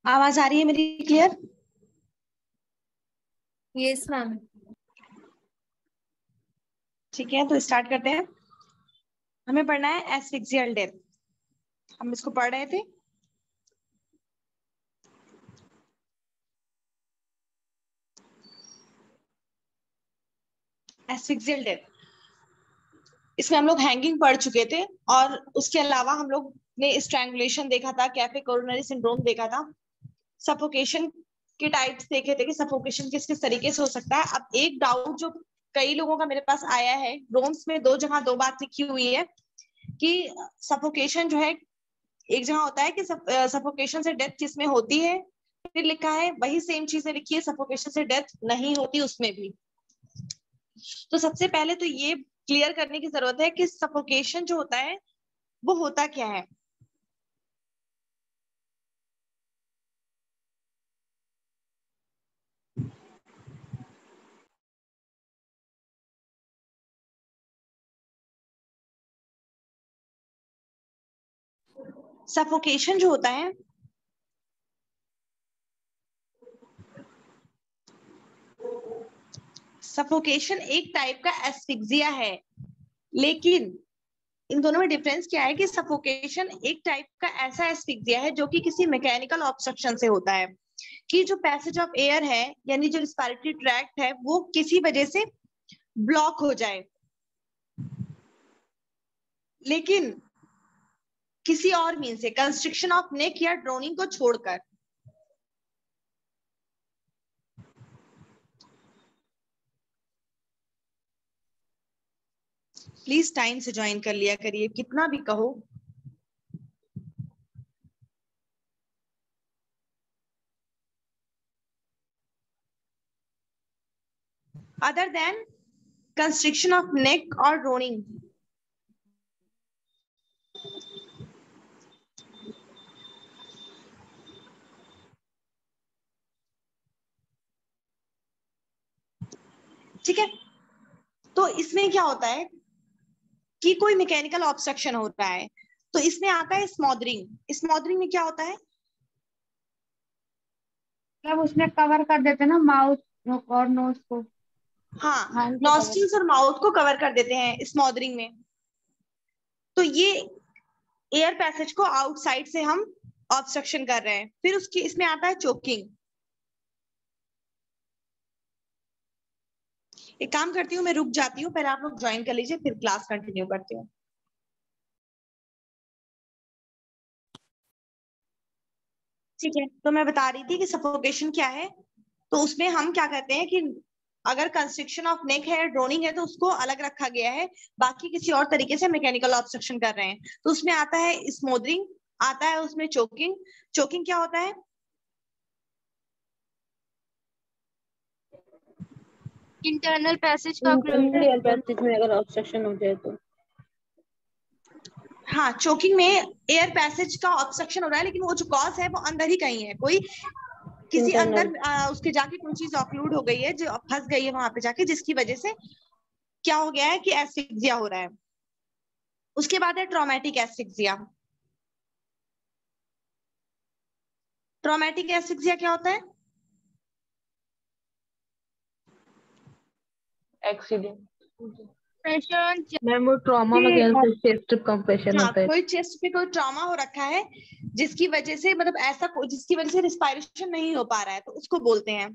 आवाज आ रही है मेरी क्लियर? Yes ma'am. ठीक है, तो स्टार्ट करते हैं। हमें पढ़ना है एस्फिक्सियल डेथ। हम इसको पढ़ रहे थे। एस्फिक्सियल डेथ, इसमें हम लोग हैंगिंग पढ़ चुके थे और उसके अलावा हम लोग ने स्ट्रैंगुलेशन देखा था, कैफे कोरोनरी सिंड्रोम देखा था, सफोकेशन के टाइप्स देखे थे कि सफोकेशन किस किस तरीके से हो सकता है। अब एक डाउट जो कई लोगों का मेरे पास आया है, रोम्स में दो जगह दो बात लिखी हुई है कि सफोकेशन जो है, एक जगह होता है कि सफोकेशन से डेथ किसमें होती है, फिर लिखा है वही सेम चीजें लिखी है सफोकेशन से डेथ नहीं होती उसमें भी। तो सबसे पहले तो ये क्लियर करने की जरूरत है कि सफोकेशन जो होता है वो होता क्या है। सफोकेशन जो होता है सफोकेशन एक टाइप का एस्फिक्सिया है, लेकिन इन दोनों में डिफरेंस क्या है कि सफोकेशन एक टाइप का ऐसा एस्फिक्सिया है जो कि किसी मैकेनिकल ऑब्स्ट्रक्शन से होता है, कि जो पैसेज ऑफ एयर है यानी जो रिस्पिरेटरी ट्रैक्ट है वो किसी वजह से ब्लॉक हो जाए, लेकिन किसी और मीन से, कंस्ट्रिक्शन ऑफ नेक या ड्रोनिंग को छोड़कर। प्लीज टाइम से ज्वाइन कर लिया करिए, कितना भी कहो। Other than construction of neck और ड्रोनिंग, ठीक है। तो इसमें क्या होता है कि कोई मैकेनिकल ऑब्स्ट्रक्शन होता है, तो इसमें आता है स्मॉदरिंग। स्मॉदरिंग में क्या होता है? मतलब उसमें कवर कर देते ना माउथ और नोज को। हाँ, नॉस्ट्रिल्स और माउथ को कवर कर देते हैं स्मॉदरिंग में। तो ये एयर पैसेज को आउटसाइड से हम ऑब्स्ट्रक्शन कर रहे हैं। फिर उसकी इसमें आता है चोकिंग। एक काम करती हूँ, मैं रुक जाती हूँ, पहले आप लोग ज्वाइन कर लीजिए फिर क्लास कंटिन्यू करती हूँ। ठीक है, तो मैं बता रही थी कि सफोकेशन क्या है। तो उसमें हम क्या कहते हैं कि अगर कंस्ट्रिक्शन ऑफ नेक है, ड्रोनिंग है, तो उसको अलग रखा गया है, बाकी किसी और तरीके से मैकेनिकल ऑब्स्ट्रक्शन कर रहे हैं। तो उसमें आता है स्मोदरिंग, आता है उसमें चोकिंग। चोकिंग क्या होता है? इंटरनल पैसेज का इंटरनल पैसेज में अगर ऑब्स्ट्रक्शन हो जाए तो। हाँ, चोकिंग में एयर पैसेज का ऑब्स्ट्रक्शन हो रहा है, लेकिन वो जो कॉज है वो अंदर ही कहीं है, कोई किसी अंदर उसके जाके कोई चीज ऑक्लूड हो गई है, जो फंस गई है वहां पे जाके, जिसकी वजह से क्या हो गया है कि एस्फिक्सिया हो रहा है। उसके बाद है ट्रॉमेटिक एस्फिक्सिया। ट्रॉमेटिक एस्फिक्सिया क्या होता है? एक्सीडेंट मैम वो ट्रॉमा वगैरह से चेस्ट कंप्रेशन हाँ, होता है। कोई चेस्ट पे कोई ट्रॉमा हो रखा है जिसकी वजह से, मतलब ऐसा जिसकी वजह से रिस्पायरेशन नहीं हो पा रहा है, तो उसको बोलते हैं।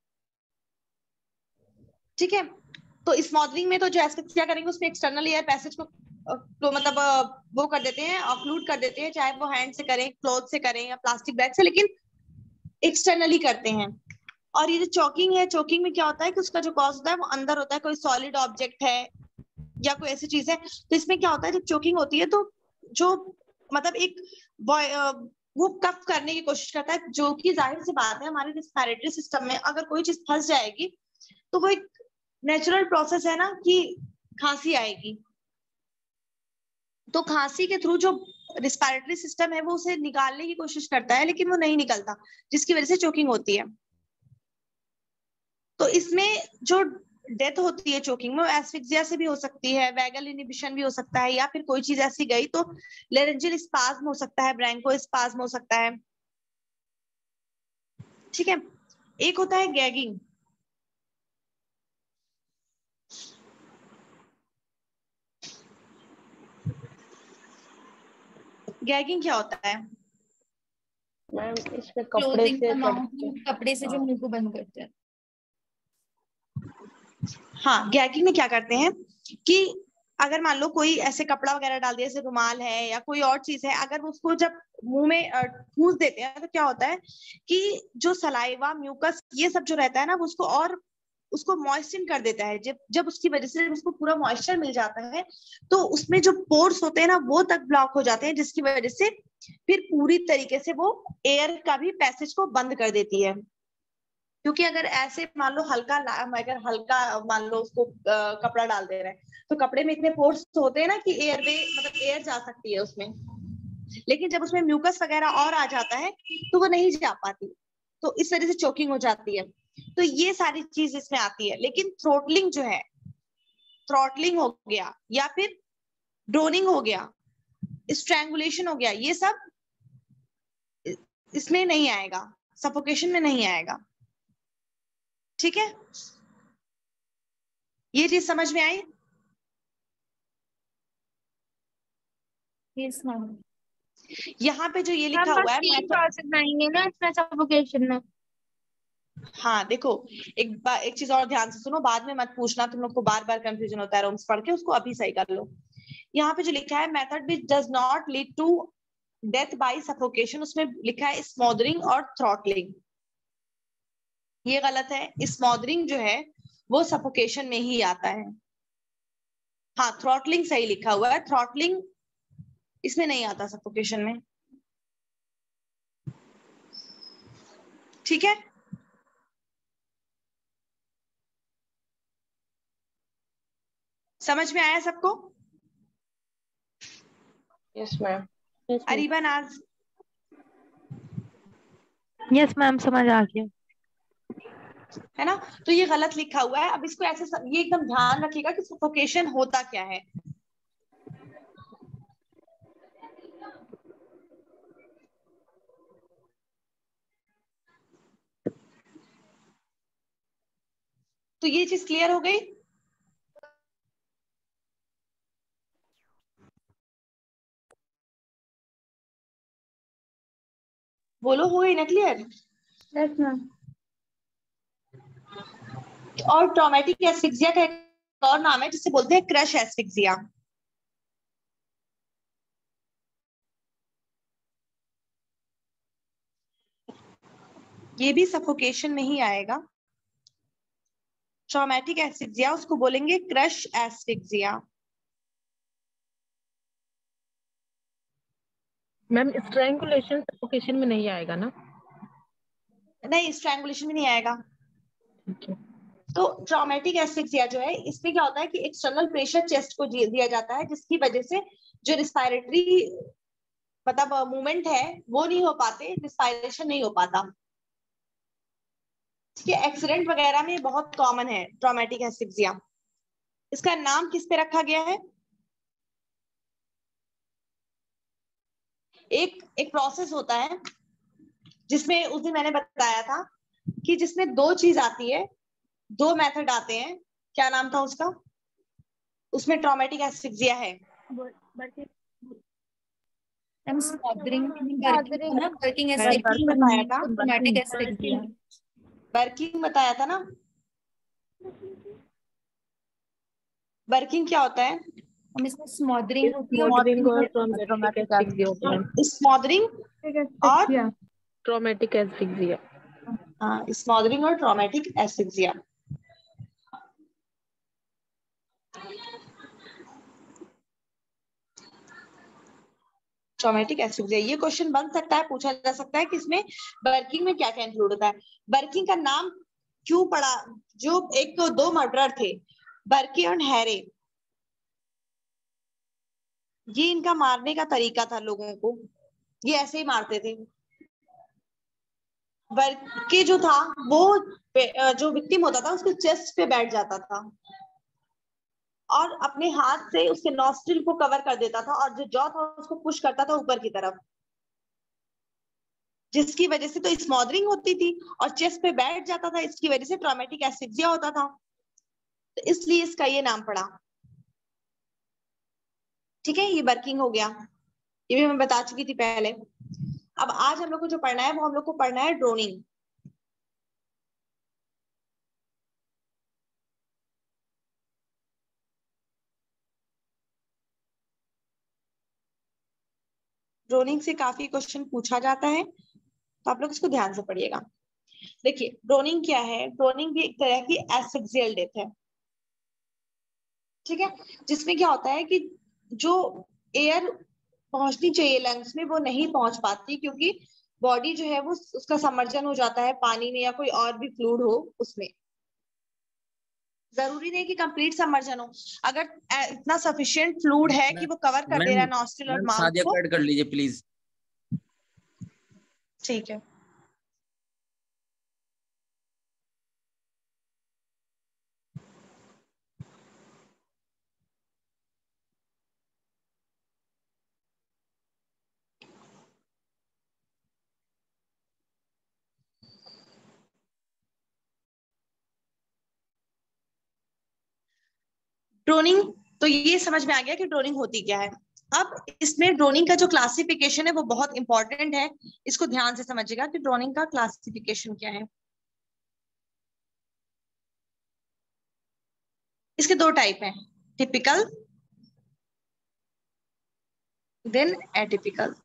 ठीक है, तो स्मॉदरिंग में तो जो एस्फिक्सिया करेंगे उसमें एक्सटर्नल एयर पैसेज को तो मतलब वो कर देते हैं, ऑक्लूड कर देते हैं, चाहे वो हैंड से करें, क्लॉथ से करें या प्लास्टिक बैग से, लेकिन एक्सटर्नली करते हैं। और ये जो चोकिंग है, चोकिंग में क्या होता है कि उसका जो कॉज होता है वो अंदर होता है, कोई सॉलिड ऑब्जेक्ट है या कोई ऐसी चीज है। तो इसमें क्या होता है, जब चोकिंग होती है तो जो मतलब एक वो कफ करने की कोशिश करता है, जो कि जाहिर सी बात है हमारे रिस्पिरेटरी सिस्टम में अगर कोई चीज फंस जाएगी तो वो एक नेचुरल प्रोसेस है ना कि खांसी आएगी। तो खांसी के थ्रू जो रिस्पिरेटरी सिस्टम है वो उसे निकालने की कोशिश करता है, लेकिन वो नहीं निकलता, जिसकी वजह से चोकिंग होती है। तो इसमें जो डेथ होती है चोकिंग में, वो एस्फिक्सिया से भी हो सकती है, वैगल इनहिबिशन भी हो सकता है, या फिर कोई चीज ऐसी गई तो लेरेंजियल स्पाज्म हो सकता है, ब्रैंको स्पाज्म हो सकता है। ठीक है। एक होता है गैगिंग। गैगिंग क्या होता है? मैम इसमें कपड़े क्लोजिंग से द माउथ, कपड़े से जो मुंह को बंद करते हैं। हाँ, गैगिंग में क्या करते हैं कि अगर मान लो कोई ऐसे कपड़ा वगैरह डाल दिया, जैसे रुमाल है या कोई और चीज है, अगर उसको जब मुंह में ठूस देते हैं तो क्या होता है कि जो सलाइवा, म्यूकस, ये सब जो रहता है ना, वो उसको और उसको मॉइस्चर कर देता है। जब जब उसकी वजह से उसको पूरा मॉइस्चर मिल जाता है तो उसमें जो पोर्स होते हैं ना वो तक ब्लॉक हो जाते हैं, जिसकी वजह से फिर पूरी तरीके से वो एयर का भी पैसेज को बंद कर देती है। क्योंकि अगर ऐसे मान लो अगर हल्का मान लो उसको कपड़ा डाल दे रहे हैं तो कपड़े में इतने पोर्स होते हैं ना कि एयरवे मतलब एयर जा सकती है उसमें, लेकिन जब उसमें म्यूकस वगैरह और आ जाता है तो वो नहीं जा पाती, तो इस वजह से चोकिंग हो जाती है। तो ये सारी चीज इसमें आती है। लेकिन थ्रोटलिंग जो है, थ्रॉटलिंग हो गया या फिर ड्रोनिंग हो गया, स्ट्रैंगुलेशन हो गया, ये सब इसमें नहीं आएगा, सफोकेशन में नहीं आएगा। ठीक है, ये चीज समझ में आई? Yes ma'am. यहाँ पे जो ये लिखा हम बस हुआ है 3 प्रोसेस आएंगे ना इसमें सफोकेशन में। हाँ देखो, एक चीज और ध्यान से सुनो, बाद में मत पूछना, तुम लोग को बार बार कंफ्यूजन होता है रोम्स पढ़ के, उसको अभी सही कर लो। यहाँ पे जो लिखा है method which does not lead to death by suffocation, उसमें लिखा है स्मोदरिंग और थ्रॉटलिंग। ये गलत है। स्मोदरिंग जो है वो सफोकेशन में ही आता है। हाँ, थ्रॉटलिंग सही लिखा हुआ है, थ्रॉटलिंग इसमें नहीं आता, सफोकेशन में। ठीक है, समझ में आया सबको? Yes ma'am. अरीबन आज यस मैम, समझ आ गया। है ना? तो ये गलत लिखा हुआ है। अब इसको ऐसे ये एकदम ध्यान रखिएगा कि सफोकेशन होता क्या है। तो ये चीज क्लियर हो गई? बोलो, हो गई ना क्लियर? Yes ma'am. और ट्रॉमेटिक एस्फिक्सिया का एक और नाम है जिसे बोलते हैं क्रश एस्फिक्सिया। ये भी सफोकेशन में ही आएगा। ट्रॉमेटिक एस्फिक्सिया उसको बोलेंगे crush asphyxia. Ma'am strangulation suffocation में नहीं आएगा ना? नहीं, स्ट्रैंगुलेशन में नहीं आएगा। ठीक है। तो ट्रॉमेटिक एस्फिक्सिया जो है, इसमें क्या होता है कि एक्सटर्नल प्रेशर चेस्ट को दिया जाता है, जिसकी वजह से जो रिस्पायरेटरी मतलब मूवमेंट है वो नहीं हो पाते, रिस्पायरेशन नहीं हो पाता। ठीक है, एक्सीडेंट वगैरह में बहुत कॉमन है ट्रॉमेटिक एस्फिक्सिया। इसका नाम किस पे रखा गया है? एक एक प्रोसेस होता है जिसमें उस दिन मैंने बताया था कि जिसमें दो चीज आती है, दो मेथड आते हैं। क्या नाम था उसका? उसमें ट्रॉमेटिक एस्फिक्सिया है। हम स्मोदरिंग ना, वर्किंग बर्किंग बताया था, ऑटोमेटिक एस्फिक्सिया। बर्किंग बताया था ना। बर्किंग क्या होता है? हम इसमें स्मोदरिंग होती है स्मोदरिंग और और ट्रॉमेटिक एस्फिक्सिया। स्मोदरिंग और ट्रॉमेटिक एस्फिक्सिया। स्मोदरिंग और ट्रॉमेटिक एस्फिक्सिया। ट्रॉमेटिक एस्फिक्सिया, ये क्वेश्चन बन सकता है, पूछा जा सकता है कि इसमें बर्किंग में क्या क्या इंक्लूड होता है। बर्किंग का नाम क्यों पड़ा? जो एक दो मर्डरर थे, बर्की और हैरे, ये इनका मारने का तरीका था लोगों को, ये ऐसे ही मारते थे। बर्की जो था वो जो विक्टिम होता था उसके चेस्ट पे बैठ जाता था और अपने हाथ से उसके नॉस्ट्रिल को कवर कर देता था और जो जॉ था उसको पुश करता था ऊपर की तरफ। जिसकी वजह से तो स्मॉदरिंग होती थी और चेस्ट पे बैठ जाता था, इसकी वजह से ट्रॉमेटिक एस्फिक्सिया होता था, तो इसलिए इसका ये नाम पड़ा। ठीक है, ये वर्किंग हो गया, ये भी मैं बता चुकी थी पहले। अब आज हम लोग को जो पढ़ना है वो हम लोग को पढ़ना है ड्रोनिंग। ड्रोनिंग से काफी क्वेश्चन पूछा जाता है, तो आप लोग इसको ध्यान से पढ़िएगा। देखिए ड्रोनिंग क्या है, ड्रोनिंग भी एक तरह की एस्फिक्सियल डेथ है। ठीक है, जिसमें क्या होता है कि जो एयर पहुंचनी चाहिए लंग्स में वो नहीं पहुंच पाती, क्योंकि बॉडी जो है वो उसका समर्जन हो जाता है पानी में या कोई और भी फ्लूइड हो उसमें। जरूरी नहीं कि कंप्लीट समर्जन हो, अगर इतना सफिशिएंट फ्लूइड है कि वो कवर कर दे रहा है नॉस्ट्रिल और माउथ सादिया को। कट कर लीजिए प्लीज। ठीक है, ड्रोनिंग तो ये समझ में आ गया कि ड्रोनिंग होती क्या है। अब इसमें ड्रोनिंग का जो क्लासिफिकेशन है वो बहुत इंपॉर्टेंट है, इसको ध्यान से समझिएगा कि ड्रोनिंग का क्लासिफिकेशन क्या है। इसके दो टाइप हैं, टिपिकल देन एटिपिकल।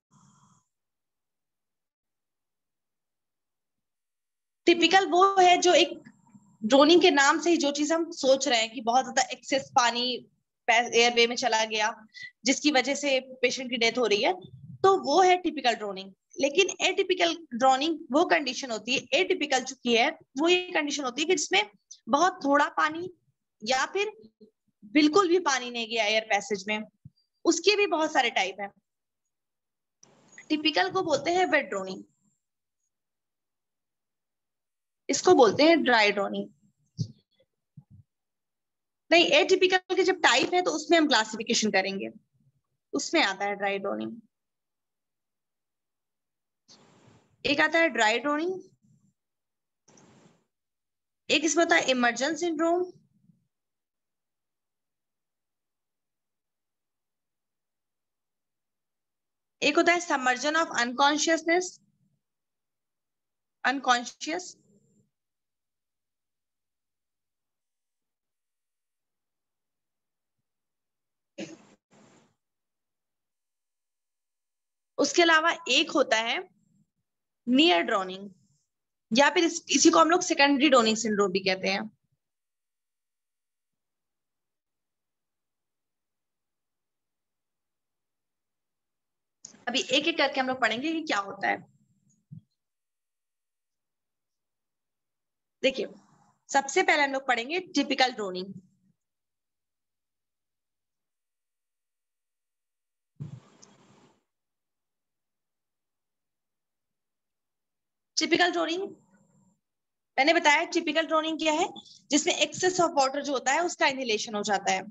टिपिकल वो है जो एक ड्रोनिंग के नाम से ही जो चीज हम सोच रहे हैं कि बहुत ज्यादा एक्सेस पानी एयरवे में चला गया जिसकी वजह से पेशेंट की डेथ हो रही है, तो वो है टिपिकल ड्रोनिंग। लेकिन एटिपिकल ड्रोनिंग वो कंडीशन होती है, एटिपिकल चुकी है वो ये कंडीशन होती है कि जिसमें बहुत थोड़ा पानी या फिर बिल्कुल भी पानी नहीं गया एयर पैसेज में। उसके भी बहुत सारे टाइप हैं। टिपिकल को बोलते हैं वेट ड्रोनिंग, इसको बोलते हैं ड्राई ड्रोनिंग। नहीं, एटिपिकल के जब टाइप है तो उसमें हम क्लासिफिकेशन करेंगे, उसमें आता है ड्राई ड्रोनिंग। एक आता है ड्राई ड्रोनिंग, एक इसमें होता है इमर्जेंस सिंड्रोम, एक होता है सबमर्जन ऑफ अनकॉन्शियसनेस, अनकॉन्शियस। उसके अलावा एक होता है नियर ड्रोनिंग, या फिर इसी को हम लोग सेकेंडरी ड्रोनिंग सिंड्रोम भी कहते हैं। अभी एक एक करके हम लोग पढ़ेंगे कि क्या होता है। देखिए सबसे पहले हम लोग पढ़ेंगे टिपिकल ड्रोनिंग। टिपिकल ड्रोनिंग मैंने बताया, टिपिकल ड्रोनिंग क्या है, जिसमें एक्सेस ऑफ वाटर जो होता है उसका इनहेलेशन हो जाता है।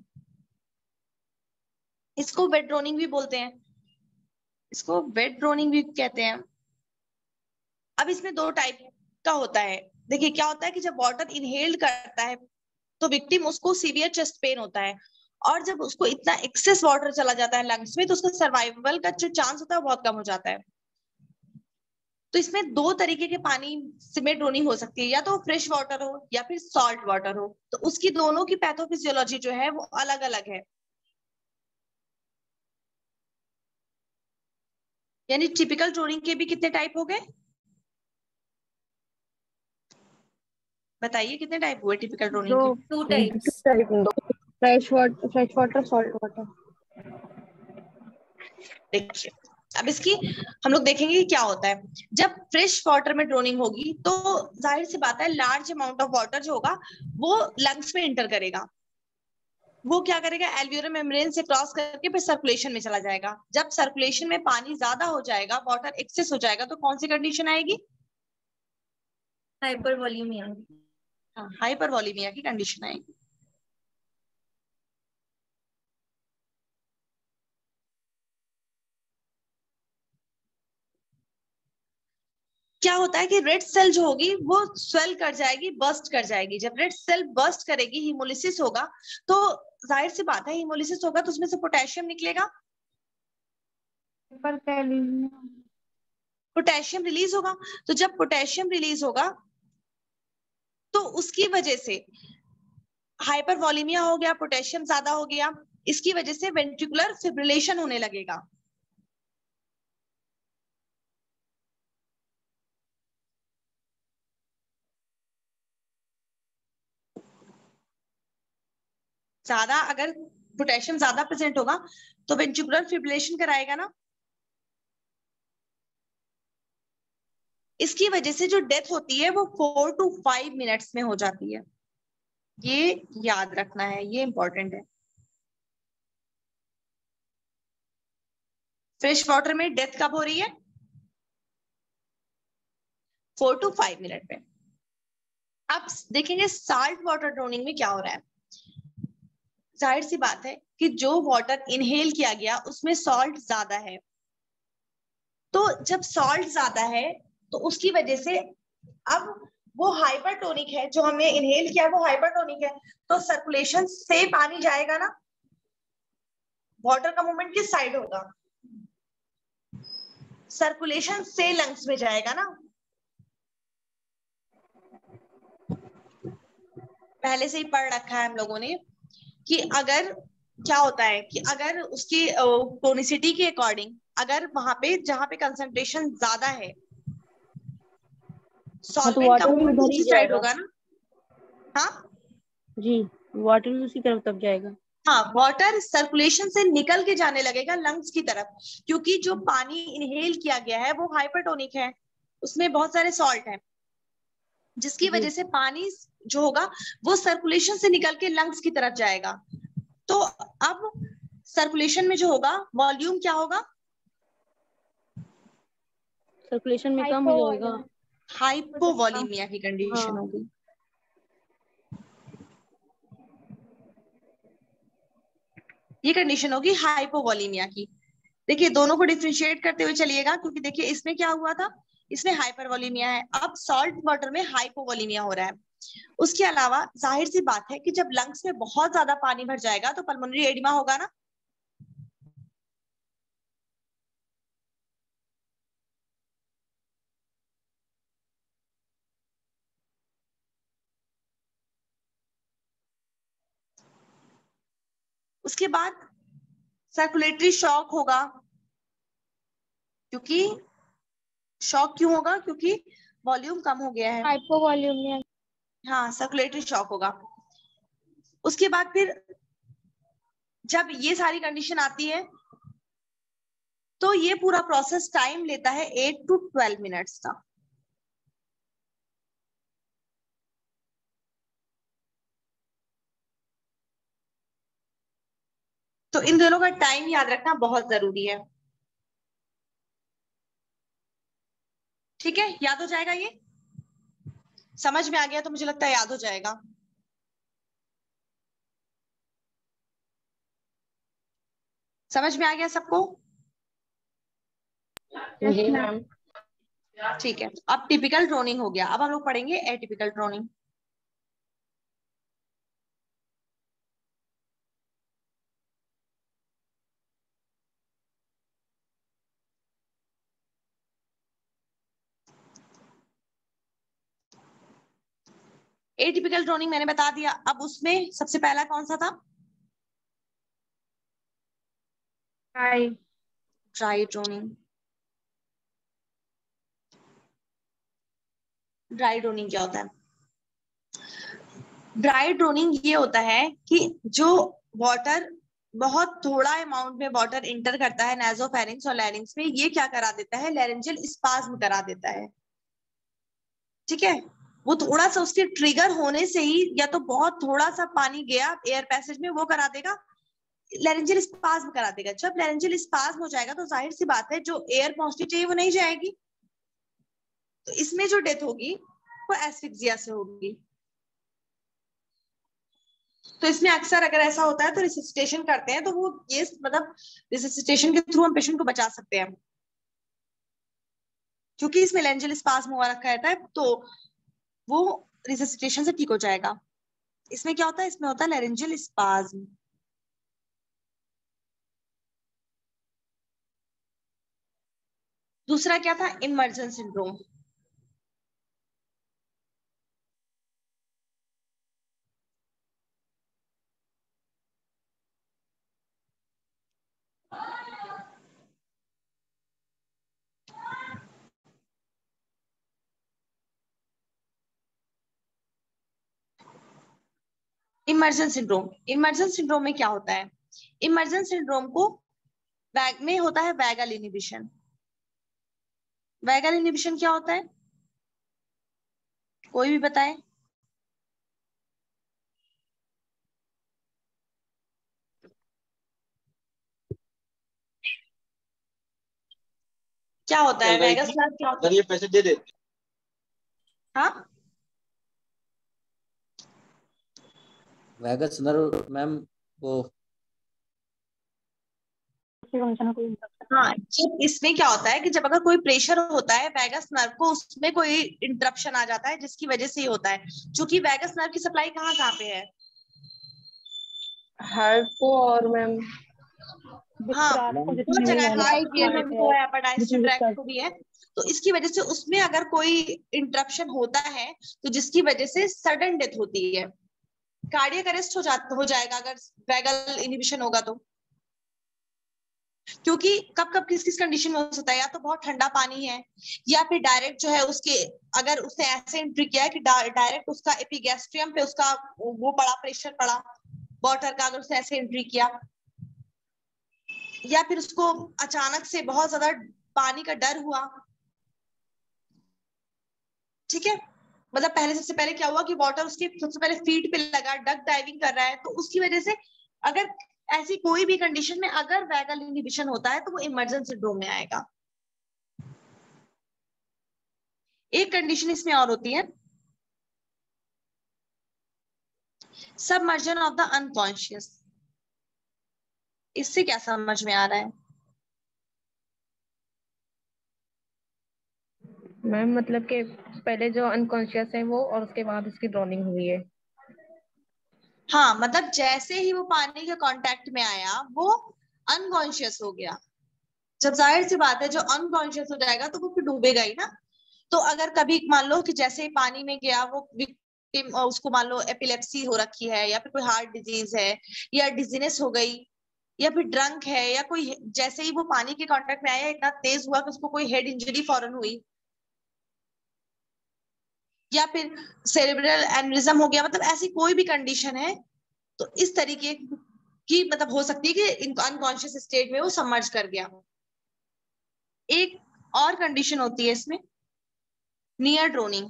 इसको वेट ड्रोनिंग भी बोलते हैं, इसको वेट ड्रोनिंग भी कहते हैं। अब इसमें दो टाइप का होता है। देखिए क्या होता है कि जब वाटर इनहेल्ड करता है तो विक्टिम उसको सीवियर चेस्ट पेन होता है, और जब उसको इतना एक्सेस वाटर चला जाता है लंग्स में तो उसका सर्वाइवल का जो चांस होता है वो बहुत कम हो जाता है। तो इसमें दो तरीके के पानी से में ड्रोनिंग हो सकती है, या तो फ्रेश वाटर हो या फिर सॉल्ट वाटर हो, तो उसकी दोनों की पैथोफिजियोलॉजी जो है वो अलग अलग है। यानी टिपिकल ड्रोनिंग के भी कितने टाइप हो गए, बताइए कितने टाइप हुए टिपिकल ड्रोनिंग के। Two types. Fresh water salt water. देखिए अब इसकी हम लोग देखेंगे कि क्या होता है। जब फ्रेश वाटर में ड्रोनिंग होगी तो जाहिर सी बात है लार्ज अमाउंट ऑफ वाटर जो होगा वो लंग्स में इंटर करेगा। वो क्या करेगा, एल्वियोलर मेम्ब्रेन से क्रॉस करके फिर सर्कुलेशन में चला जाएगा। जब सर्कुलेशन में पानी ज्यादा हो जाएगा, वाटर एक्सेस हो जाएगा, तो कौन सी कंडीशन आएगी, हाइपर वॉल्यूमिया। हाँ, हाइपर वॉलीमिया की कंडीशन आएगी। क्या होता है कि रेड सेल जो होगी वो स्वेल कर जाएगी, बर्स्ट कर जाएगी। जब रेड सेल बर्स्ट करेगी, हीमोलिसिस होगा, तो जाहिर सी बात है हीमोलिसिस होगा तो उसमें से पोटेशियम निकलेगा, पोटेशियम रिलीज होगा। तो जब पोटेशियम रिलीज होगा तो उसकी वजह से हाइपरवॉलीमिया हो गया, पोटेशियम ज्यादा हो गया, इसकी वजह से वेंट्रिकुलर फिब्रिलेशन होने लगेगा। ज्यादा अगर पोटेशियम ज्यादा प्रेजेंट होगा तो वेंट्रिकुलर फिब्रिलेशन कराएगा ना, इसकी वजह से जो डेथ होती है वो 4 to 5 मिनट्स में हो जाती है। ये याद रखना है, ये इंपॉर्टेंट है। फ्रेश वाटर में डेथ कब हो रही है? 4 to 5 मिनट में। अब देखेंगे साल्ट वाटर ड्रोनिंग में क्या हो रहा है। जाहिर सी बात है कि जो वाटर इनहेल किया गया उसमें सॉल्ट ज्यादा है, तो जब सॉल्ट ज्यादा है तो उसकी वजह से अब वो हाइपरटोनिक है, जो हमने इनहेल किया वो हाइपरटोनिक है, तो सर्कुलेशन से पानी जाएगा ना, वाटर का मूवमेंट किस साइड होगा? सर्कुलेशन से लंग्स में जाएगा ना। पहले से ही पढ़ रखा है हम लोगों ने कि अगर क्या होता है कि अगर उसकी टोनिसिटी के अकॉर्डिंग, अगर वहां पे जहां पे कंसंट्रेशन ज्यादा है, सॉल्वेंट का मूवमेंट दूसरी साइड होगा ना। हाँ जी, वाटर भी उसी तरफ तब जाएगा। हाँ, वाटर सर्कुलेशन से निकल के जाने लगेगा लंग्स की तरफ, क्योंकि जो पानी इनहेल किया गया है वो हाइपरटोनिक है, उसमें बहुत सारे सॉल्ट है, जिसकी वजह से पानी जो होगा वो सर्कुलेशन से निकल के लंग्स की तरफ जाएगा। तो अब सर्कुलेशन में जो होगा वॉल्यूम क्या होगा? सर्कुलेशन में कम हो जाएगा, हाइपोवॉलीमिया की कंडीशन हाँ। होगी। ये कंडीशन होगी हाइपोवॉलीमिया की। देखिए दोनों को डिफरेंशिएट करते हुए चलिएगा, क्योंकि देखिए इसमें क्या हुआ था, इसमें हाइपरवॉलीमिया है, अब सॉल्ट वाटर में हाइपोवॉलीमिया हो रहा है। उसके अलावा जाहिर सी बात है कि जब लंग्स में बहुत ज्यादा पानी भर जाएगा तो पल्मोनरी एडिमा होगा ना। उसके बाद सर्कुलेटरी शॉक होगा, क्योंकि शॉक क्यों होगा? क्योंकि वॉल्यूम कम हो गया है, हाइपोवॉल्यूमिया। हाँ, सर्कुलेटरी शॉक होगा। उसके बाद फिर जब ये सारी कंडीशन आती है तो ये पूरा प्रोसेस टाइम लेता है 8 to 12 मिनट्स का। तो इन दोनों का टाइम याद रखना बहुत जरूरी है। ठीक है, याद हो जाएगा, ये समझ में आ गया तो मुझे लगता है याद हो जाएगा। समझ में आ गया सबको? जी मैम। ठीक है, अब टिपिकल ड्रोनिंग हो गया, अब हम लोग पढ़ेंगे एटिपिकल ड्रोनिंग। एटिपिकल ड्रोनिंग मैंने बता दिया, अब उसमें सबसे पहला कौन सा था? Dry droning. ड्राई ड्रोनिंग क्या होता है? ड्राई ड्रोनिंग ये होता है कि जो वाटर, बहुत थोड़ा अमाउंट में वाटर इंटर करता है नासोफेरिंक्स और लैरिंग्स में, ये क्या करा देता है? लैरिंजियल स्पाज्म करा देता है। ठीक है, वो थोड़ा सा उसके ट्रिगर होने से ही, या तो बहुत थोड़ा सा पानी गया एयर पैसेज में, वो करा देगा, लैरिंजियल स्पाज्म करा देगा। जब लैरिंजियल स्पाज्म हो जाएगा तो जाहिर सी बात है जो एयर पहुंचनी चाहिए वो नहीं जाएगी, तो इसमें जो डेथ होगी वो एस्फिक्सिया से होगी। तो इसमें अक्सर अगर ऐसा होता है तो रिससिटेशन करते हैं, तो वो ये मतलब रिससिटेशन के थ्रू हम पेशेंट को बचा सकते हैं। क्योंकि इसमें लेंजियल स्पाज्म हुआ रखा रहता है तो वो रिससिटेशन से ठीक हो जाएगा। इसमें क्या होता है, इसमें होता है लेरेंजियल स्पाज्म। दूसरा क्या था, immersion syndrome. Immersion syndrome, immersion syndrome में क्या होता है, इमर्जन सिंड्रोम को वैग में होता है वैगल इनहिबिशन। वैगल इनहिबिशन क्या होता है, कोई भी बताए। क्या होता है वैगस नर्व, क्या होता है? ये पैसे दे देते। हाँ, वैगस नर्व मैम वो हाँ, जब इसमें क्या होता है कि जब अगर कोई प्रेशर होता है वैगस नर्व को, उसमें कोई इंटरप्शन आ जाता है जिसकी वजह से ही होता है। क्योंकि वैगस नर्व की सप्लाई कहाँ कहाँ पे है, हार्ट को और मैम हाँ बहुत जगह है, हार्ट भी है, lung को है, अपर डाइजेस्टिव ट्रैक्ट को भी है। तो इसकी वजह से उसमें अगर कोई इंटरप्शन होता है तो जिसकी वजह से सडन डेथ होती है, कार्डियक अरेस्ट हो जाएगा अगर वैगल इनहिबिशन होगा तो। क्योंकि कब कब किस किस कंडीशन में हो सकता है, या तो बहुत ठंडा पानी है, या फिर डायरेक्ट जो है उसके, अगर उसने ऐसे एंट्री किया है कि डायरेक्ट उसका एपिगैस्ट्रियम पे उसका वो पड़ा, प्रेशर पड़ा वाटर का, अगर उसने ऐसे एंट्री किया, या फिर उसको अचानक से बहुत ज्यादा पानी का डर हुआ। ठीक है, मतलब पहले, सबसे पहले क्या हुआ कि वाटर उसके सबसे पहले फीट पे लगा, डक डाइविंग कर रहा है, तो उसकी वजह से अगर ऐसी कोई भी कंडीशन में अगर वैगल इनहिबिशन होता है तो वो इमर्जन सिंड्रोम में आएगा। एक कंडीशन इसमें और होती है, सबमर्जन ऑफ द अनकॉन्शियस। इससे क्या समझ में आ रहा है, मैम मतलब कि पहले जो अनकॉन्शियस है वो, और उसके बाद उसकी ड्रॉनिंग हुई है। हाँ मतलब जैसे ही वो पानी के कांटेक्ट में आया वो अनकॉन्शियस हो गया। जब जाहिर सी बात है जो अनकॉन्शियस हो जाएगा तो वो फिर डूबेगा ही ना। तो अगर कभी मान लो कि जैसे ही पानी में गया वो विक्टिम, उसको मान लो एपिलेप्सी हो रखी है, या फिर कोई हार्ट डिजीज है, या डिजीनेस हो गई, या फिर ड्रंक है, या कोई जैसे ही वो पानी के कांटेक्ट में आया इतना तेज हुआ कि उसको कोई हेड इंजरी फौरन हुई, या फिर सेरेब्रल एनरिज्म हो गया, मतलब ऐसी कोई भी कंडीशन है तो इस तरीके की मतलब हो सकती है कि अनकॉन्शियस स्टेट में वो सबमर्ज कर गया। एक और कंडीशन होती है इसमें, नियर ड्रोनिंग।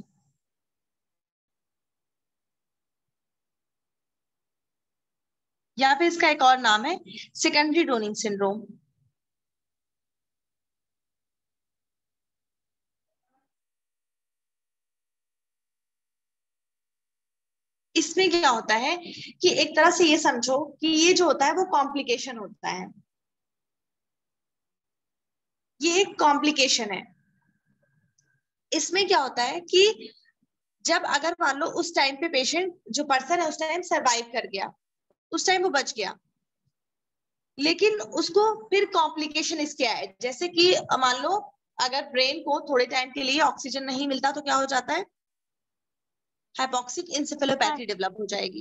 या फिर इसका एक और नाम है सेकेंडरी ड्रोनिंग सिंड्रोम। इसमें क्या होता है कि एक तरह से ये समझो कि ये जो होता है वो कॉम्प्लिकेशन होता है, ये एक कॉम्प्लिकेशन है। इसमें क्या होता है कि जब अगर मान लो उस टाइम पे पेशेंट जो पर्सन है उस टाइम सरवाइव कर गया, उस टाइम वो बच गया, लेकिन उसको फिर कॉम्प्लिकेशन इसके आए, जैसे कि मान लो अगर ब्रेन को थोड़े टाइम के लिए ऑक्सीजन नहीं मिलता तो क्या हो जाता है, हाइपोक्सिक इंसेफेलोपैथी डेवलप हो जाएगी।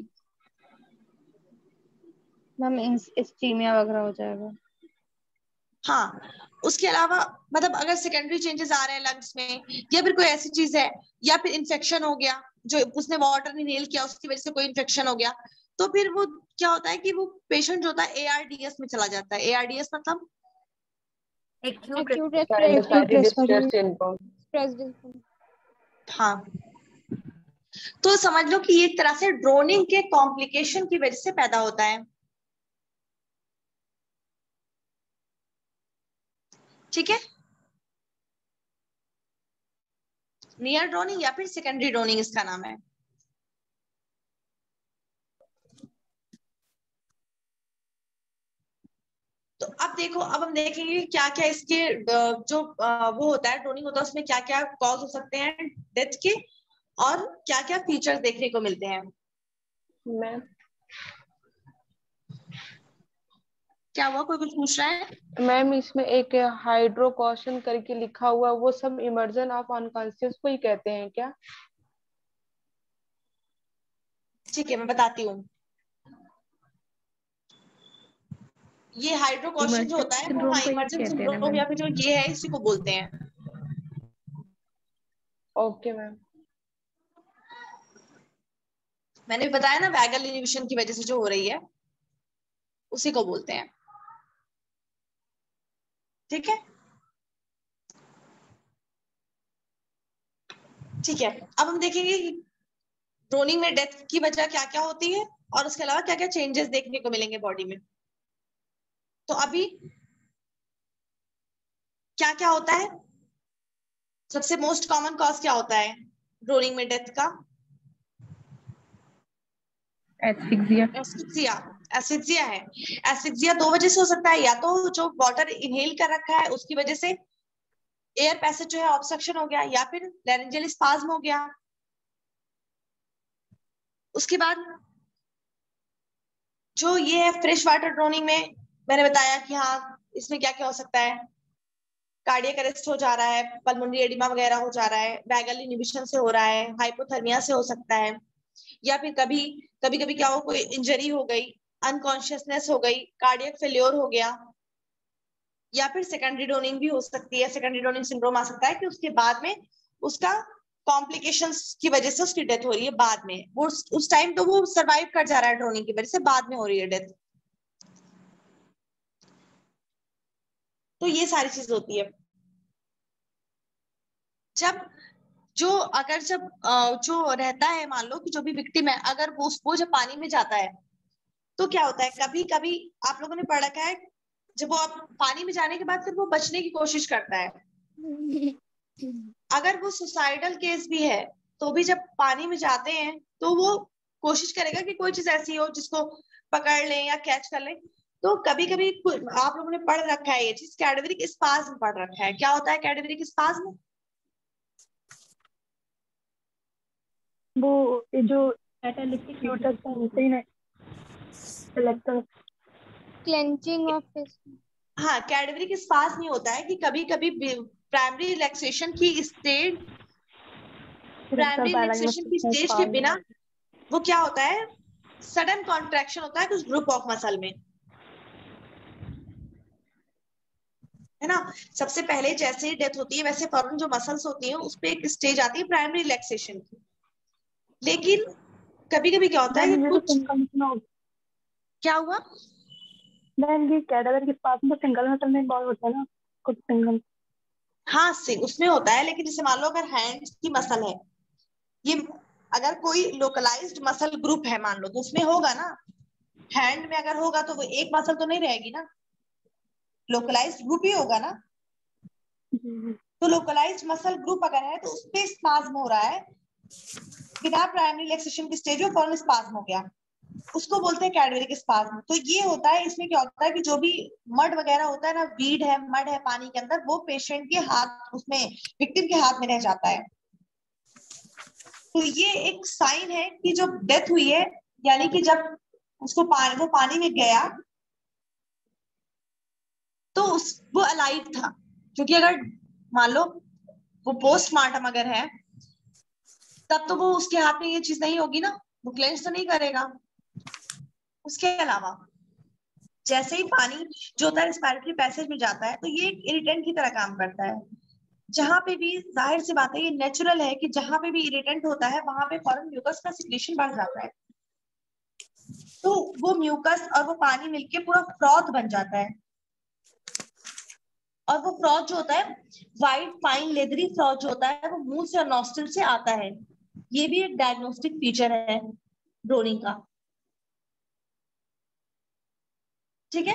मैम इस्कीमिया वगैरह हो जाएगा। हाँ, उसके अलावा मतलब अगर सेकेंडरी चेंजेस आ रहे हैं लंग्स में, या फिर कोई ऐसी चीज है, या फिर इन्फेक्शन हो गया, जो उसने वाटर इनहेल किया उसकी वजह से कोई इन्फेक्शन हो गया, तो फिर वो क्या होता है कि वो पेशेंट जो होता है ARDS में चला जाता है। ARDS मतलब एक्यूट हाँ, तो समझ लो कि ये एक तरह से ड्रोनिंग के कॉम्प्लिकेशन की वजह से पैदा होता है। ठीक है, नियर ड्रोनिंग या फिर सेकेंडरी ड्रोनिंग इसका नाम है। तो तो अब देखो, अब हम देखेंगे क्या क्या इसके जो वो होता है, ड्रोनिंग होता है, उसमें क्या क्या कॉज हो सकते हैं डेथ के, और क्या क्या फीचर्स देखने को मिलते हैं। मैम क्या हुआ, कोई कुछ पूछ रहा है? मैम इसमें एक हाइड्रोकॉशन करके लिखा हुआ है, वो सब इमर्जन ऑफ अनकॉन्शियस को ही कहते हैं क्या? ठीक है, मैं बताती हूँ। ये हाइड्रोकॉशन जो इमर्जेंट होता है वो, सिंड्रोम हाँ, को ही इमर्जेंट कहते हैं ना सिंड्रोम मैम। या फिर जो ये है इसी को बोलते हैं। Okay ma'am. मैंने बताया ना, वैगल इन्हिबिशन की वजह से जो हो रही है उसी को बोलते हैं। ठीक है, ठीक है। अब हम देखेंगे कि ड्रोनिंग में डेथ की वजह क्या क्या होती है, और उसके अलावा क्या क्या चेंजेस देखने को मिलेंगे बॉडी में। तो अभी क्या क्या होता है, सबसे मोस्ट कॉमन कॉज क्या होता है ड्रोनिंग में डेथ का? एस्फिक्सिया। एसिक्सिया। एसिक्सिया है। एसिक्सिया दो वजह से हो सकता है, या तो जो वाटर इनहेल कर रखा है उसकी वजह से एयर पैसेज जो है ऑब्स्ट्रक्शन हो गया, या फिर लैरिंजियल स्पाज्म हो गया। उसके बाद जो ये है फ्रेश वाटर ड्रोनिंग में, मैंने बताया कि हाँ इसमें क्या क्या हो सकता है, कार्डियक अरेस्ट हो जा रहा है, पल्मोनरी एडिमा वगैरह हो जा रहा है, वैगल इन्हिबिशन से हो रहा है, हाइपोथर्मिया से हो सकता है, या फिर कभी कभी कभी क्या हो, कोई इंजरी हो गई, अनकॉन्शियसनेस हो गई, कार्डियक फेल्योर हो गया, या फिर सेकेंडरी ड्रोनिंग भी हो सकती है। सेकेंडरी ड्रोनिंग सिंड्रोम आ सकता है कि उसके बाद में उसका कॉम्प्लिकेशंस की वजह से उसकी डेथ हो रही है बाद में, वो उस टाइम तो वो सरवाइव कर जा रहा है ड्रोनिंग की वजह से, बाद में हो रही है डेथ। तो ये सारी चीज होती है। जब जो अगर जब जो रहता है, मान लो कि जो भी विक्टिम है, अगर वो जब पानी में जाता है तो क्या होता है, कभी कभी आप लोगों ने पढ़ रखा है, जब वो पानी में जाने के बाद फिर वो बचने की कोशिश करता है, अगर वो सुसाइडल केस भी है तो भी जब पानी में जाते हैं तो वो कोशिश करेगा कि कोई चीज ऐसी हो जिसको पकड़ लें या कैच कर लें। तो कभी कभी आप लोगों ने पढ़ रखा है ये चीज, कैडेवरिक स्पाज्म पढ़ रखा है। क्या होता है कैडेवरिक स्पाज्म? वो ये जो कैटालिटिक यूटस होते हैं ना, सेलेक्टर क्लेंचिंग ऑफ फिश। हाँ, कैडेवरिक स्पाज्म नहीं होता है कि कभी कभी प्राइमरी रिलैक्सेशन की स्टेज, प्राइमरी रिलैक्सेशन की स्टेज के बिना वो क्या होता है, सडन कॉन्ट्रैक्शन होता है कुछ ग्रुप ऑफ मसल में, है ना। सबसे पहले जैसे डेथ होती है वैसे फौरन जो मसल्स होती हैं उस पे एक स्टेज आती है प्राइमरी रिलैक्सेशन की। लेकिन कभी कभी क्या होता है कि कुछ, क्या हुआ? ये कैटालिटिक के पास में सिंगल मसल में बहुत होता है ना, कुछ सिंगल। हाँ, से उसमें होता है, लेकिन जैसे मान लो अगर हैंड की मसल है, ये अगर कोई लोकलाइज्ड मसल ग्रुप है मान लो, तो उसमें होगा ना, हैंड में अगर होगा तो वो एक मसल तो नहीं रहेगी ना, लोकलाइज्ड ग्रुप ही होगा ना। तो लोकलाइज्ड मसल ग्रुप अगर है तो उस पे स्पाज्म हो रहा है बिना प्राइमरी रिलैक्सेशन की स्टेज में, फौरन स्पाज्म हो गया, उसको बोलते हैं कैडेवरिक स्पाज्म। तो ये होता है, इसमें क्या होता है कि जो भी मड वगैरह होता है ना, वीड है, मड है पानी के अंदर, वो पेशेंट के हाथ, उसमें विक्टिम के हाथ में रह जाता है। तो ये एक साइन है कि जो डेथ हुई है, यानी कि जब उसको वो पानी में गया तो वो अलाइव था। क्योंकि अगर मान लो वो पोस्टमार्टम अगर है तब तो वो उसके हाथ में ये चीज नहीं होगी ना, वो क्लेंस तो नहीं करेगा। उसके अलावा जैसे ही पानी जो होता है रेस्पिरेटरी पैसेज में जाता है तो ये एक इरिटेंट की तरह काम करता है। जहां पे भी, जाहिर सी बात है ये नेचुरल है कि जहां पे भी इरिटेंट होता है वहां पे फौरन म्यूकस का सिक्रेशन बढ़ जाता है। तो वो म्यूकस और वो पानी मिलके पूरा फ्रॉथ बन जाता है, और वो फ्रॉथ जो होता है, वाइट फाइन लेदरी फ्रॉथ जो होता है, वो मुंह से और नॉस्ट्रिल से आता है। ये भी एक डायग्नोस्टिक फीचर है ड्रोनिंग का। ठीक है,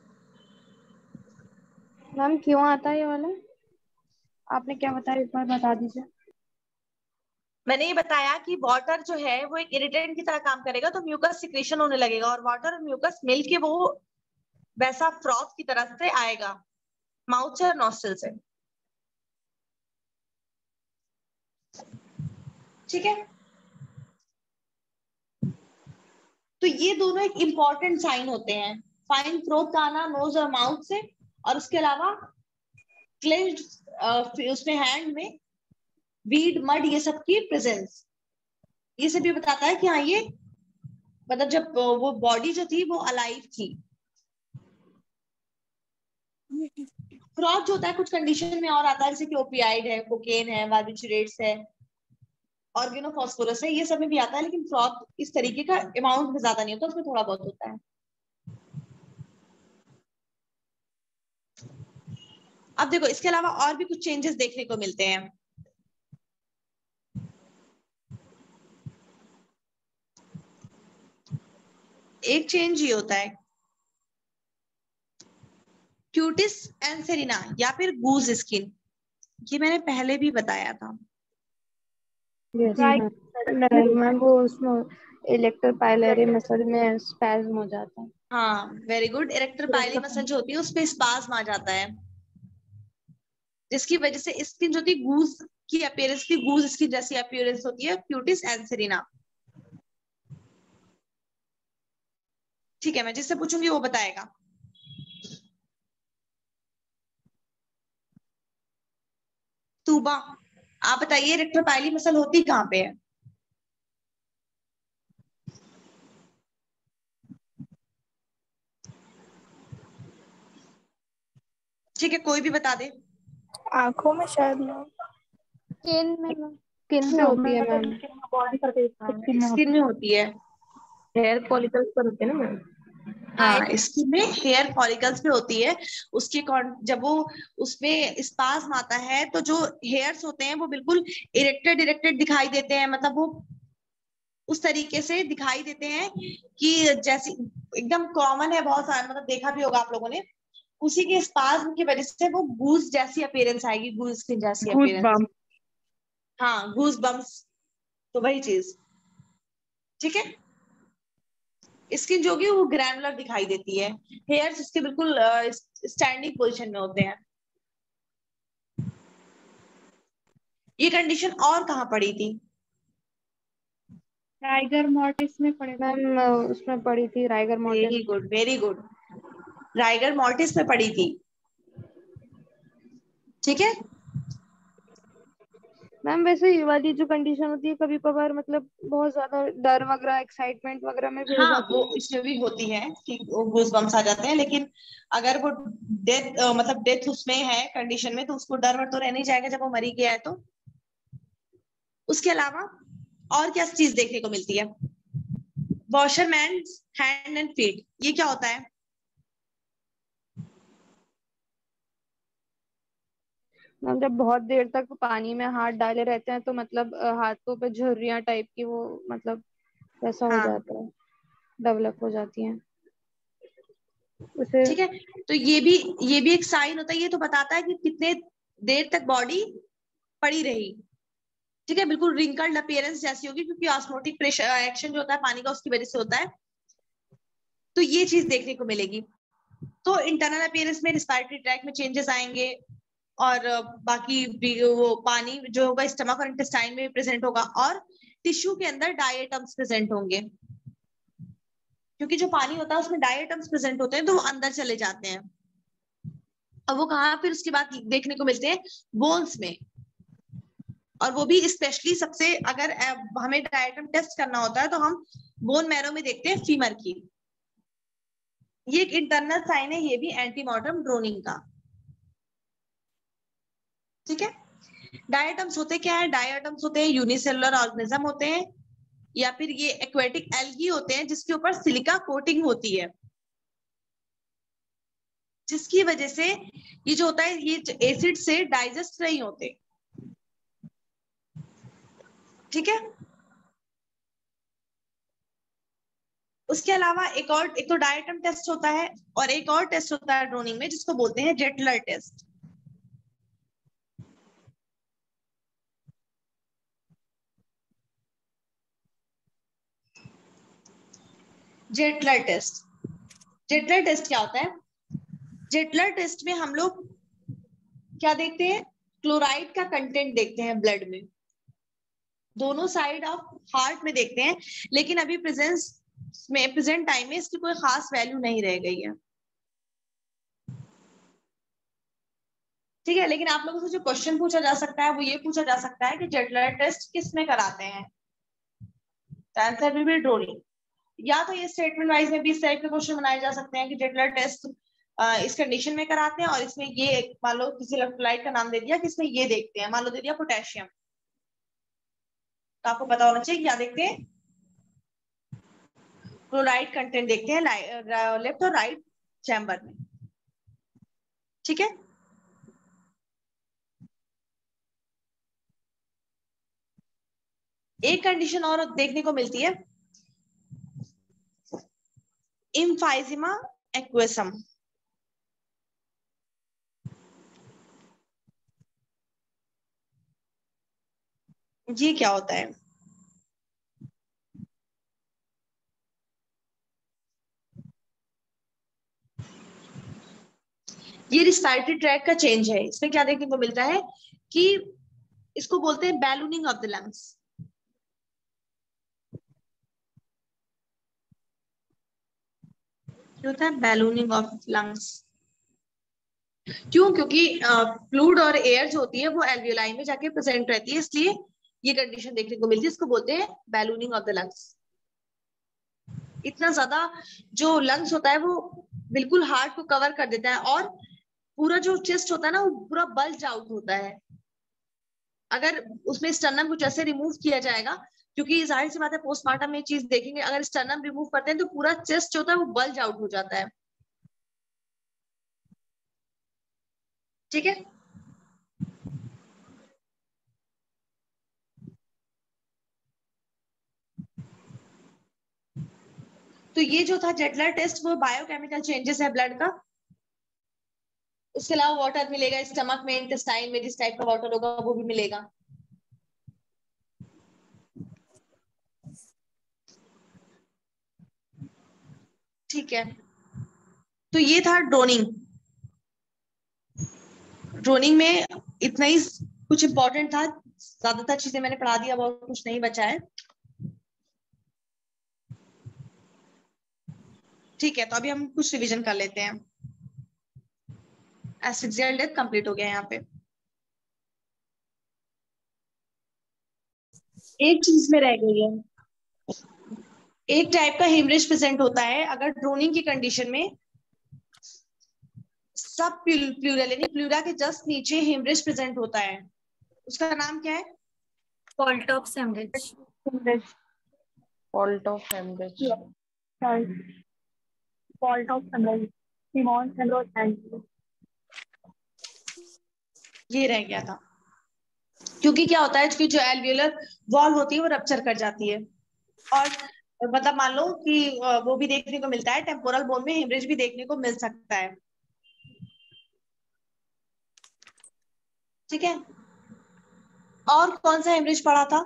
मैम क्यों आता है ये वाला? आपने क्या बताया, एक बार बता दीजिए। मैंने ये बताया कि वाटर जो है वो एक इरिटेंट की तरह काम करेगा, तो म्यूकस सिक्रेशन होने लगेगा, और वाटर और म्यूकस मिलके वो वैसा फ्रॉथ की तरह से आएगा माउथ से और नॉस्ट्रल से। ठीक है, तो ये दोनों एक इंपॉर्टेंट साइन होते हैं, फाइन फ्रोथ का आना नोज और माउथ से, और उसके अलावा क्लेंज्ड उसमें हैंड में वीड मड ये सब की प्रेजेंस, ये सब भी बताता है कि हाँ ये मतलब जब वो बॉडी जो थी वो अलाइव थी। फ्रॉथ जो होता है कुछ कंडीशन में और आता है, जैसे कि ओपियाइड है, कोकेन है, बार्बिचुरेट्स है, ऑर्गेनोफॉस्फोरस है, ये सब में भी आता है, लेकिन फ्रॉथ इस तरीके का अमाउंट में ज्यादा नहीं होता, उसमें थोड़ा बहुत होता है। अब देखो इसके अलावा और भी कुछ चेंजेस देखने को मिलते हैं। एक चेंज ये होता है क्यूटिस एंसेरिना या फिर गूज स्किन, ये मैंने पहले भी बताया था। मैम वो उसमें इलेक्टर पाइलरी मसल में स्पैज्म हो जाता है। हाँ very good, arrector pili muscle जो होती है उस पे स्पाज्म आ जाता है, जिसकी वजह से स्किन जो थी गूज की अपीयरेंस थी, गूज स्किन जैसी अपीयरेंस होती है क्यूटिस एंसेरिना। ठीक है, मैं जिससे पूछूंगी वो बताएगा। तूबा आप बताइए इरेक्टर पाइली मसल होती कहाँ पे है? ठीक है, कोई भी बता दे। आंखों में शायद ना, स्किन में मैम। स्किन पे होती है मैम। बॉडी करके स्किन में स्किन में होती है। हेयर फॉलिकल्स पर होते हैं ना मैम। हाँ स्किन में हेयर फॉलिकल्स पे होती है, उसके जब वो उसमें स्पाज्म आता है तो जो हेयर्स होते हैं वो बिल्कुल इरेक्टेड इरेक्टेड दिखाई देते हैं, मतलब वो उस तरीके से दिखाई देते हैं कि जैसी एकदम कॉमन है, बहुत सारा मतलब देखा भी होगा आप लोगों ने, उसी के स्पाज्म की वजह से वो गूज जैसी अपीयरेंस आएगी, गूज स्किन जैसी अपीयरेंस। हाँ गूज बम्स, तो वही चीज। ठीक है, स्किन जो होगी वो ग्रैनुलर दिखाई देती है, हेयर्स इसके बिल्कुल स्टैंडिंग पोजीशन में होते हैं। ये कंडीशन और कहाँ पड़ी थी? टाइगर मॉर्टिस में पड़े थे। मैम उसमें पड़ी थी rigor very mortis. Good very good, rigor mortis में पड़ी थी। ठीक है मैम वैसे ये वाली जो कंडीशन होती है कभी कभार मतलब बहुत ज्यादा डर वगैरह एक्साइटमेंट वगैरह में भी हो हाँ जाती वो है। इसमें भी होती है कि गूज बम्स आ जाते हैं, लेकिन अगर वो डेथ मतलब डेथ उसमें है कंडीशन में, तो उसको डर वर तो रह नहीं जाएगा जब वो मरी गया है तो। उसके अलावा और क्या चीज देखने को मिलती है? वॉशरमैन हैंड एंड फीट, ये क्या होता है? मैम जब बहुत देर तक पानी में हाथ डाले रहते हैं तो मतलब हाथों पे झुर्रियां टाइप की वो मतलब वैसा हो हाँ जाता है, डेवलप हो जाती हैं उसे। ठीक है, तो ये भी एक साइन होता है, ये तो बताता है कि कितने देर तक बॉडी पड़ी रही। ठीक है, बिल्कुल रिंकल्ड अपीयरेंस जैसी होगी, क्योंकि ऑस्मोटिक प्रेशर एक्शन जो होता है पानी का उसकी वजह से होता है, तो ये चीज देखने को मिलेगी। तो इंटरनल अपीयरेंस में रिस्पायरेटरी ट्रैक में चेंजेस आएंगे, और बाकी वो पानी जो होगा स्टमक और इंटेस्टाइन में भी प्रेजेंट होगा, और टिश्यू के अंदर डायटम्स प्रेजेंट होंगे, क्योंकि जो पानी होता है उसमें डायटम्स प्रेजेंट होते हैं तो वो अंदर चले जाते हैं। अब वो कहाँ फिर उसके बाद देखने को मिलते हैं? बोन्स में, और वो भी स्पेशली सबसे अगर हमें डायटम टेस्ट करना होता है तो हम बोन मैरो में देखते हैं फीमर की। ये एक इंटरनल साइन है, ये भी एंटीमॉर्टम ड्रोनिंग का। ठीक है, डायटम्स होते क्या है? डायटम्स होते हैं यूनिसेलुलर ऑर्गेनिज्म होते हैं, या फिर ये एक्वेटिक एल्गी होते हैं जिसके ऊपर सिलिका कोटिंग होती है, जिसकी वजह से ये जो होता है ये एसिड से डाइजेस्ट नहीं होते। ठीक है, उसके अलावा एक तो डायटम टेस्ट होता है, और एक और टेस्ट होता है ड्रोनिंग में जिसको बोलते हैं Gettler test. Gettler test, Gettler test क्या होता है? जेटलर टेस्ट में हम लोग क्या देखते हैं, क्लोराइड का कंटेंट देखते हैं ब्लड में, दोनों साइड ऑफ हार्ट में देखते हैं, लेकिन अभी प्रेजेंट टाइम में इसकी कोई खास वैल्यू नहीं रह गई है। ठीक है, लेकिन आप लोगों से जो क्वेश्चन पूछा जा सकता है वो ये पूछा जा सकता है कि जेटलर टेस्ट किस में कराते हैं, आंसर विल बी ड्रोनिंग। या तो ये स्टेटमेंट वाइज में भी इस टाइप के क्वेश्चन बनाए जा सकते हैं कि जेटलर टेस्ट इस कंडीशन में कराते हैं और इसमें ये मान लो किसी इलेक्ट्रोलाइट का नाम दे दिया कि इसमें ये देखते हैं, मान लो दे दिया पोटेशियम, तो आपको पता होना चाहिए क्या देखते हैं, क्लोराइड कंटेंट देखते हैं लेफ्ट और राइट चैम्बर में। ठीक है, एक कंडीशन और देखने को मिलती है, इम्फाइजिमा एक्वेसम। ये क्या होता है? ये रिस्पायरेटरी ट्रैक का चेंज है। इसमें क्या देखने को मिलता है कि इसको बोलते हैं बैलूनिंग ऑफ द लंग्स। क्या होता है बैलूनिंग ऑफ लंग्स? क्यों? क्योंकि फ्लूइड और एयर जो होती है वो एल्वियोलाई में जाके प्रेजेंट रहती है, इसलिए ये कंडीशन देखने को मिलती है। इसको बोलते हैं बैलूनिंग ऑफ द लंग्स। इतना ज्यादा जो लंग्स होता है वो बिल्कुल हार्ट को कवर कर देता है और पूरा जो चेस्ट होता है ना वो पूरा बल्ज आउट होता है। अगर उसमें स्टर्नम कुछ ऐसे रिमूव किया जाएगा, क्योंकि जाहिर सी बात है पोस्टमार्टम में चीज देखेंगे, अगर स्टर्नम रिमूव करते हैं तो पूरा चेस्ट जो होता है वो बल्ज आउट हो जाता है। ठीक है, तो ये जो था जेटलर टेस्ट वो बायोकेमिकल चेंजेस है ब्लड का। उसके अलावा वाटर मिलेगा स्टमक में, इंटेस्टाइन में जिस टाइप का वाटर होगा वो भी मिलेगा। ठीक है, तो ये था ड्रोनिंग। ड्रोनिंग में इतना ही कुछ इंपॉर्टेंट था, ज्यादातर चीजें मैंने पढ़ा दिया, बहुत कुछ नहीं बचा है। ठीक है, तो अभी हम कुछ रिवीजन कर लेते हैं। एस्फिक्सियल डेथ कंप्लीट हो गया यहाँ पे। एक चीज में रह गई है, एक टाइप का हेमरेज प्रेजेंट होता है अगर ड्रोनिंग की कंडीशन में सब प्लूरल यानी प्लूरा के जस्ट नीचे हेमरेज प्रेजेंट होता है। उसका नाम क्या है? Paltauf haemorrhage. Paltauf haemorrhage. Paltauf haemorrhage, Simon haemorrhage. ये रह गया था, क्योंकि क्या होता है कि जो एल्वियोलर वॉल होती है वो रप्चर कर जाती है और मतलब मान लो कि वो भी देखने को मिलता है, टेम्पोरल बोन में हेमरेज भी देखने को मिल सकता है। ठीक है, और कौन सा हेमरेज पढ़ा था?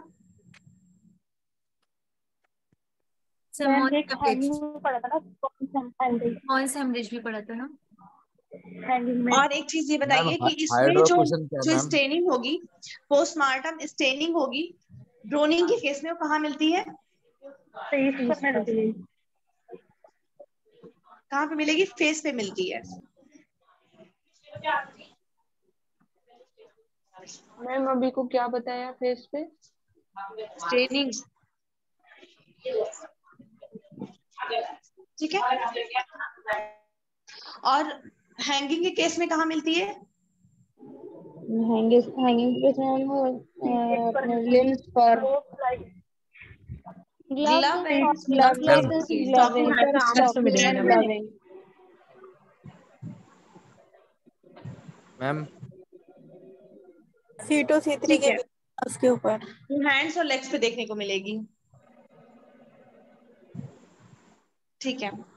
एक हैंगिंग पड़ा था ना, हेमरेज भी पढ़ा था ना। हैंगिंग में। और एक चीज ये बताइए कि इसमें हाइड्रो जो क्वेश्चन क्या जो मैम? स्टेनिंग होगी, पोस्टमार्टम स्टेनिंग होगी, ड्रोनिंग के केस में वो कहाँ मिलती है? फेस पर मिलती है। कहाँ पे मिलेगी? फेस पे मिलती है। मैम अभी को क्या बताया फेस पे? स्टेनिंग। ठीक है, और हैंगिंग के केस में कहाँ मिलती है? हैंगिंग के मैम अपने लिम्स पर, glove and gloving and gloving. Ma'am C2 C3 के उसके ऊपर हैंड्स और लेग्स पे देखने को मिलेगी। ठीक है,